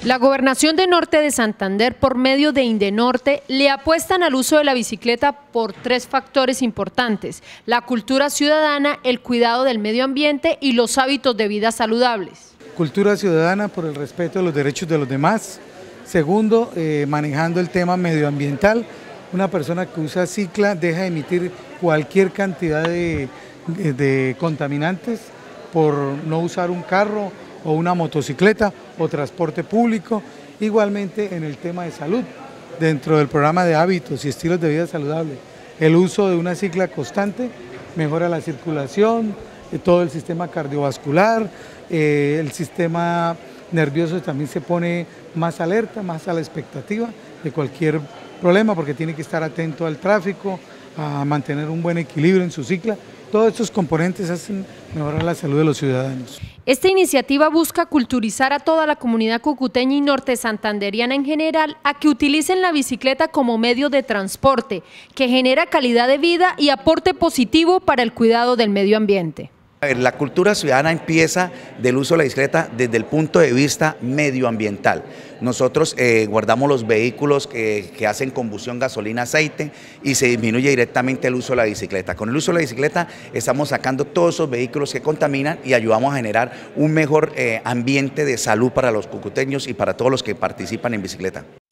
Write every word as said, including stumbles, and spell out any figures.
La Gobernación de Norte de Santander, por medio de Indenorte, le apuestan al uso de la bicicleta por tres factores importantes: la cultura ciudadana, el cuidado del medio ambiente y los hábitos de vida saludables. Cultura ciudadana por el respeto de los derechos de los demás. Segundo, eh, manejando el tema medioambiental. Una persona que usa cicla deja de emitir cualquier cantidad de, de, de contaminantes por no usar un carro o una motocicleta o transporte público. Igualmente en el tema de salud, dentro del programa de hábitos y estilos de vida saludables, el uso de una cicla constante mejora la circulación, eh, todo el sistema cardiovascular, eh, el sistema nervioso también se pone más alerta, más a la expectativa de cualquier problema, porque tiene que estar atento al tráfico, a mantener un buen equilibrio en su cicla. Todos estos componentes hacen mejorar la salud de los ciudadanos. Esta iniciativa busca culturizar a toda la comunidad cucuteña y norte santanderiana en general a que utilicen la bicicleta como medio de transporte, que genera calidad de vida y aporte positivo para el cuidado del medio ambiente. La cultura ciudadana empieza del uso de la bicicleta desde el punto de vista medioambiental. Nosotros eh, guardamos los vehículos que, que hacen combustión gasolina-aceite y se disminuye directamente el uso de la bicicleta. Con el uso de la bicicleta estamos sacando todos esos vehículos que contaminan y ayudamos a generar un mejor eh, ambiente de salud para los cucuteños y para todos los que participan en bicicleta.